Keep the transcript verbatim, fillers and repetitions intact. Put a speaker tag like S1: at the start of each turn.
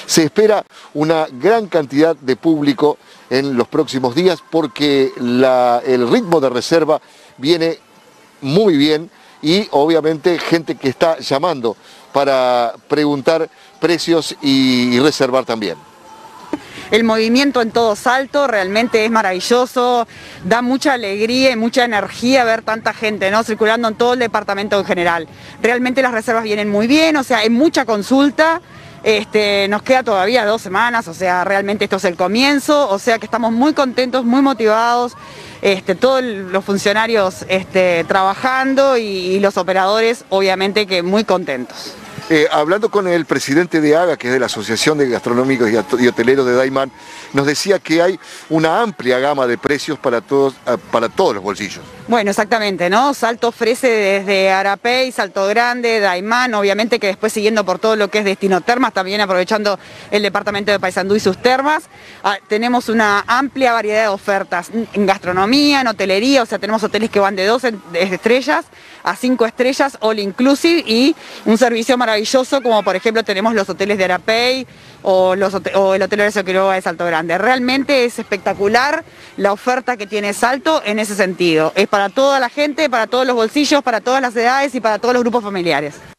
S1: Se espera una gran cantidad de público en los próximos días porque la, el ritmo de reserva viene muy bien y obviamente gente que está llamando para preguntar precios y, y reservar también.
S2: El movimiento en todo Salto realmente es maravilloso, da mucha alegría y mucha energía ver tanta gente, ¿no?, circulando en todo el departamento en general. Realmente las reservas vienen muy bien, o sea, hay mucha consulta, este, nos queda todavía dos semanas, o sea, realmente esto es el comienzo, o sea que estamos muy contentos, muy motivados, este, todos los funcionarios este, trabajando y, y los operadores obviamente que muy contentos.
S1: Eh, hablando con el presidente de AGA, que es de la Asociación de Gastronómicos y Hoteleros de Daymán, nos decía que hay una amplia gama de precios para todos, para todos los bolsillos.
S2: Bueno, exactamente, ¿no? Salto ofrece desde Arapey, Salto Grande, Daymán, obviamente que después siguiendo por todo lo que es Destino Termas, también aprovechando el departamento de Paysandú y sus termas, ah, tenemos una amplia variedad de ofertas en gastronomía, en hotelería, o sea, tenemos hoteles que van de dos estrellas a cinco estrellas, all inclusive, y un servicio maravilloso como por ejemplo tenemos los hoteles de Arapey o, los, o el Hotel Horacio Quiroga de Salto Grande. Realmente es espectacular la oferta que tiene Salto en ese sentido. Es para toda la gente, para todos los bolsillos, para todas las edades y para todos los grupos familiares.